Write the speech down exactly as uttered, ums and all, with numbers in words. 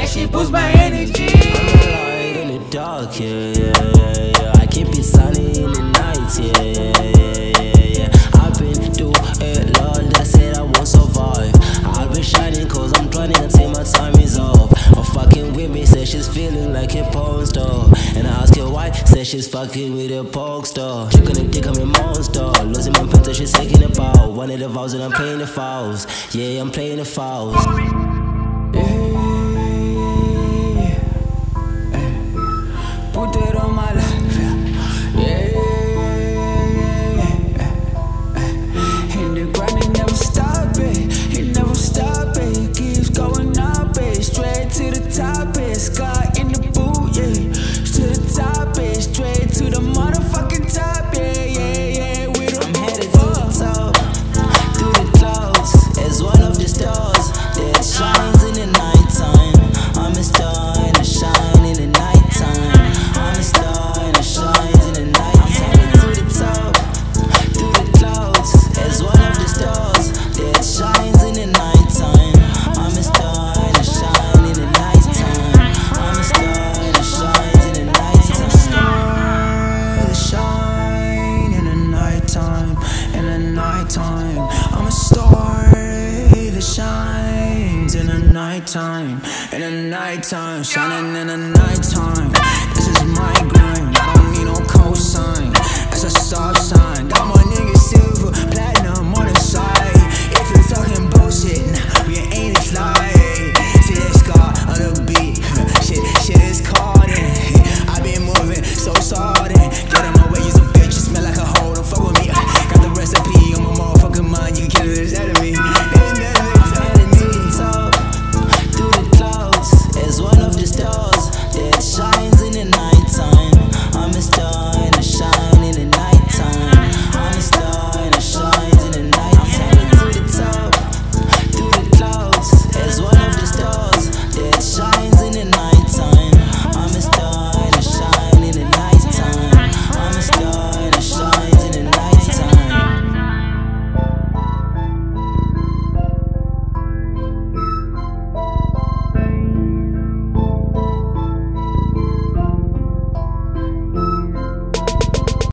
that shit boosts my energy. I'm a light in the dark, yeah, yeah, yeah, yeah. I keep it sunny in the night, yeah, yeah, yeah, yeah, yeah. I've been through it, Lord, that said I won't survive. I'll be shining cause I'm grinding until my time is up. I'm fucking with me, said she's feeling like a porn star. And I ask her why, said she's fucking with a porn star. She gonna think I'm a monster, losing my pencil, she's taking a bow. One of the vows and I'm playing the fouls. Yeah, I'm playing the fouls. Put that on my life, yeah, and the grind, it never stop, it, it never stop, it keeps going up, it, straight to the top, it, sky in the boot, yeah, to the top, it, straight to the motherfucking top, yeah, yeah, yeah, we I'm headed to the top, through the clouds, as one of the stars that shines in the nighttime. I'm a star and I shine in the nighttime. I'm a star and I shine in the nighttime. To the top, through the clouds, as one of the stars that shines in the nighttime. I'm a star and I shine in the nighttime. I'm a star and I shine in the nighttime. I'm a star that shine in the nighttime, in the nighttime. I'm a star that shines in the nighttime, in the nighttime, shining in the nighttime. This is my grind, I don't need no cosign. It's a stop sign, got my